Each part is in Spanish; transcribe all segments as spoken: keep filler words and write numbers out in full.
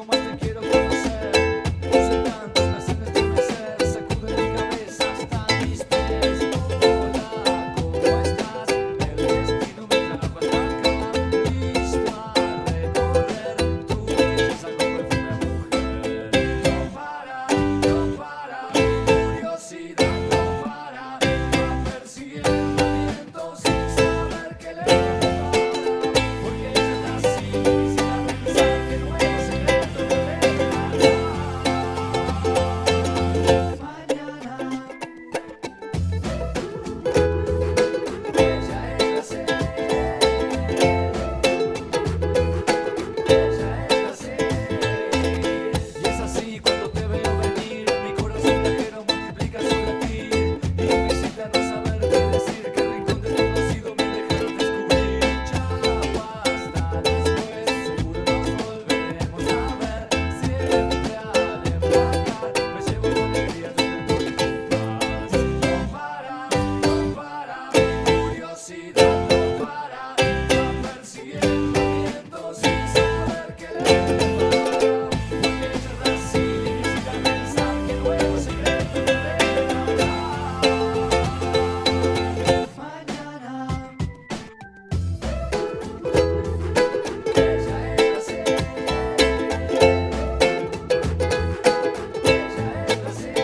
más te quiero conocer. Tus encantos me hacen estremecer, sacuden mi cabeza hasta mis pies. Hola, ¿cómo estás? El destino me trajo hasta acá, listo a recorrer tu belleza con perfume a mujer. No para, no para, mi curiosidad no para, va persiguiendo vientos sin saber qué le prepara. Porque ella está así, sin pensar que nuevo secreto me revelará. Mañana ella es la sed, ella es la sed. Y es así cuando te veo venir, mi corazón viajero multiplica su latir. Y me incita a no saber qué decir, qué rincón desconocido me dejaron descubrir. Ya basta, después seguro nos volveremos a ver. Siempre al embarcar me llevo con alegría desde tu compás. No para, no para, mi curiosidad no para, va persiguiendo vientos sin saber qué le prepara. Porque ella es así, sin pensar que nuevo secreto me revelará. Mañana ella es la sed, ella es la sed.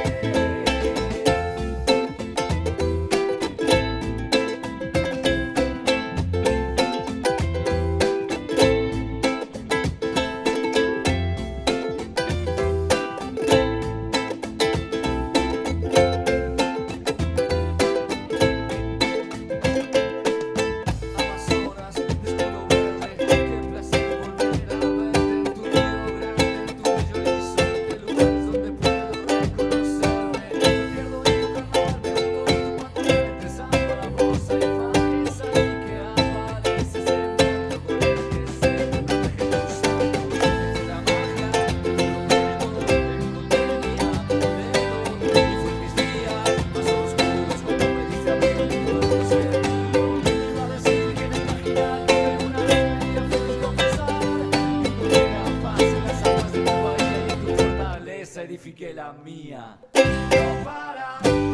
Amazonas, de escudo verde, qué placer volver a verte. Tu río grande, tu bello horizonte, lugares donde puedo reconocerme. Me pierdo en tu canal, me hundo en tu pantalla, empezando la rosa y fáciles ahí que aparece sembrando con el que se me protege tus ojos. Es la magia del encuentro, donde encontré mi aprendiendo. Y fue en mis días más oscuros cuando me diste a mí el puerto cerrado. Iba a decir que en esta gira tuve una alegría feliz confesar. Encontré la paz en las aguas de tu bahía y en tu fortaleza edifiqué la mía. No para.